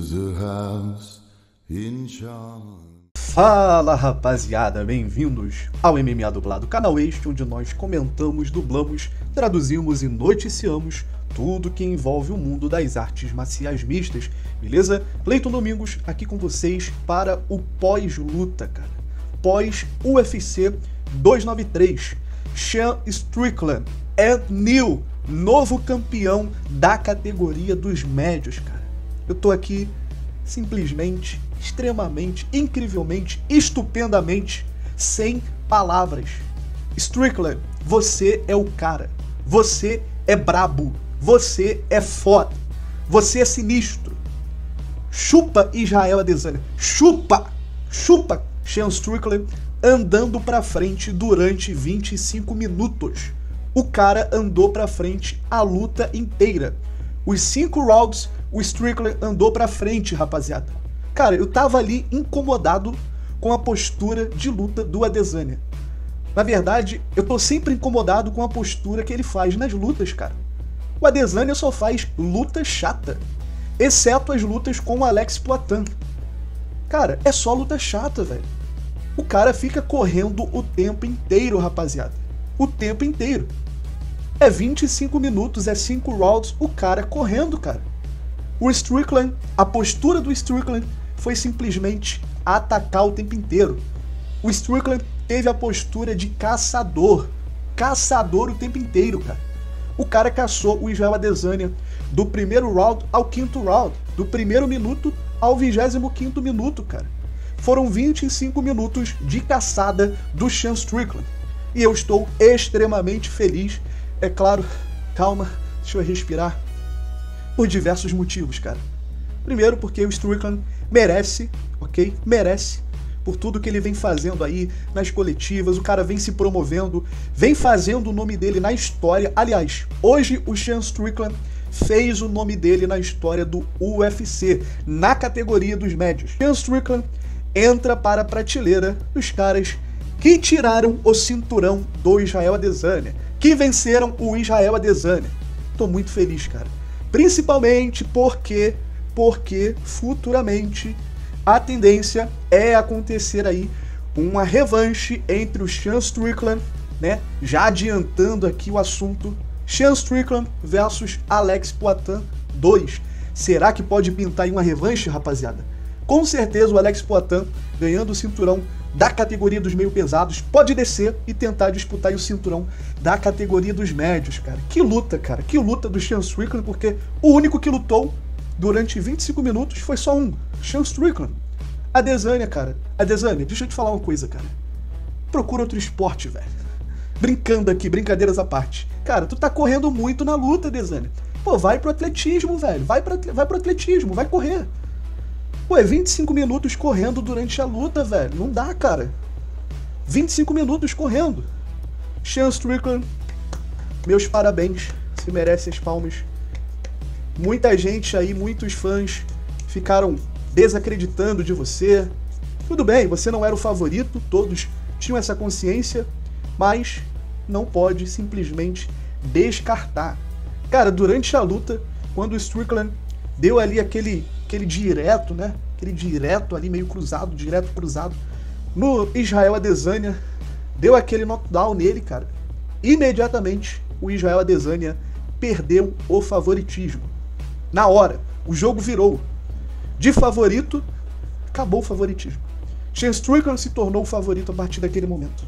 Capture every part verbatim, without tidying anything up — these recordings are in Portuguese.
is a house in charm. Fala rapaziada, bem-vindos ao M M A Dublado, canal este onde nós comentamos, dublamos, traduzimos e noticiamos tudo que envolve o mundo das artes marciais mistas, beleza? Cleiton Domingos aqui com vocês para o pós-luta, cara. Pós-U F C duzentos e noventa e três. Sean Strickland é new, novo campeão da categoria dos médios, cara. Eu tô aqui simplesmente, extremamente, incrivelmente, estupendamente, sem palavras. Strickland, você é o cara. Você é brabo. Você é foda. Você é sinistro. Chupa Israel Adesanya. Chupa! Chupa Sean Strickland andando pra frente durante vinte e cinco minutos. O cara andou pra frente a luta inteira. Os cinco rounds, o Strickland andou pra frente, rapaziada. Cara, eu tava ali incomodado com a postura de luta do Adesanya. Na verdade, eu tô sempre incomodado com a postura que ele faz nas lutas, cara. O Adesanya só faz luta chata, exceto as lutas com o Alex Poatan. Cara, é só luta chata, velho. O cara fica correndo o tempo inteiro, rapaziada. O tempo inteiro. É vinte e cinco minutos, é cinco rounds, o cara correndo, cara. O Strickland, a postura do Strickland foi simplesmente atacar o tempo inteiro. O Strickland teve a postura de caçador. Caçador o tempo inteiro, cara. O cara caçou o Israel Adesanya do primeiro round ao quinto round. Do primeiro minuto ao vigésimo quinto minuto, cara. Foram vinte e cinco minutos de caçada do Sean Strickland. E eu estou extremamente feliz. É claro, calma, deixa eu respirar. Por diversos motivos, cara. Primeiro, porque o Strickland merece, ok? Merece. Por tudo que ele vem fazendo aí nas coletivas, o cara vem se promovendo, vem fazendo o nome dele na história. Aliás, hoje o Sean Strickland fez o nome dele na história do U F C, na categoria dos médios. Sean Strickland entra para a prateleira dos caras que tiraram o cinturão do Israel Adesanya, que venceram o Israel Adesanya. Tô muito feliz, cara. Principalmente porque, porque futuramente a tendência é acontecer aí uma revanche entre o Sean Strickland, né? Já adiantando aqui o assunto, Sean Strickland versus Alex Poatan dois. Será que pode pintar em uma revanche, rapaziada? Com certeza o Alex Poatan, ganhando o cinturão da categoria dos meio pesados, pode descer e tentar disputar o cinturão da categoria dos médios, cara. Que luta, cara. Que luta do Sean Strickland, porque o único que lutou durante vinte e cinco minutos foi só um, Sean Strickland. Adesanya, cara. Adesanya, deixa eu te falar uma coisa, cara. Procura outro esporte, velho. Brincando aqui, brincadeiras à parte. Cara, tu tá correndo muito na luta, Adesanya. Pô, vai pro atletismo, velho. Vai, pra, vai pro atletismo, vai correr. Pô, é vinte e cinco minutos correndo durante a luta, velho. Não dá, cara. vinte e cinco minutos correndo. Sean Strickland, meus parabéns. Você merece as palmas. Muita gente aí, muitos fãs ficaram desacreditando de você. Tudo bem, você não era o favorito, todos tinham essa consciência, mas não pode simplesmente descartar. Cara, durante a luta, quando o Strickland deu ali aquele, aquele direto, né? Aquele direto ali, meio cruzado, direto cruzado, no Israel Adesanya, deu aquele knockdown nele, cara. Imediatamente, o Israel Adesanya perdeu o favoritismo. Na hora, o jogo virou. De favorito, acabou o favoritismo. Sean Strickland se tornou o favorito a partir daquele momento.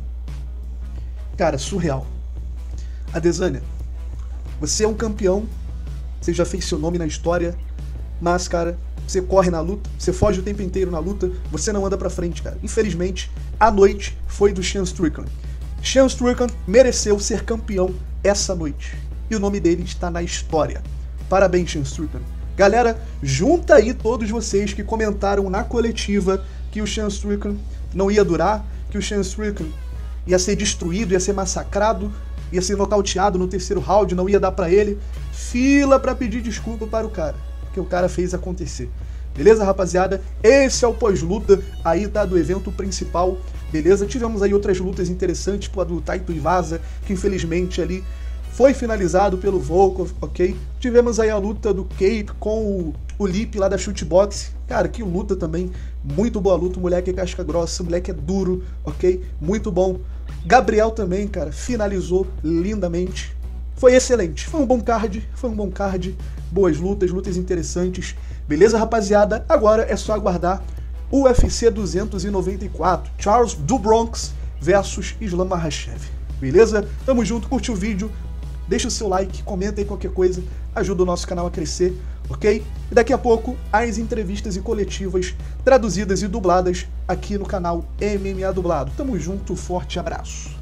Cara, surreal. Adesanya, você é um campeão, você já fez seu nome na história, mas, cara, você corre na luta, você foge o tempo inteiro na luta, você não anda pra frente, cara. Infelizmente, a noite foi do Sean Strickland. Sean Strickland mereceu ser campeão essa noite. E o nome dele está na história. Parabéns, Sean Strickland. Galera, junta aí todos vocês que comentaram na coletiva que o Sean Strickland não ia durar, que o Sean Strickland ia ser destruído, ia ser massacrado, ia ser nocauteado no terceiro round, não ia dar pra ele. Fila pra pedir desculpa para o cara, porque o cara fez acontecer. Beleza, rapaziada? Esse é o pós-luta aí, tá, do evento principal, beleza? Tivemos aí outras lutas interessantes, tipo a do Taito Iwasa, que infelizmente ali foi finalizado pelo Volkov, ok? Tivemos aí a luta do Cape com o, o Lip lá da Shootbox. Cara, que luta também, muito boa luta, o moleque é casca grossa, o moleque é duro, ok? Muito bom. Gabriel também, cara, finalizou lindamente. Foi excelente, foi um bom card, foi um bom card, boas lutas, lutas interessantes. Beleza, rapaziada? Agora é só aguardar o U F C duzentos e noventa e quatro, Charles do Bronx versus Islam Makhachev. Beleza? Tamo junto, curte o vídeo, deixa o seu like, comenta aí qualquer coisa, ajuda o nosso canal a crescer, ok? E daqui a pouco, as entrevistas e coletivas traduzidas e dubladas aqui no canal M M A Dublado. Tamo junto, forte abraço.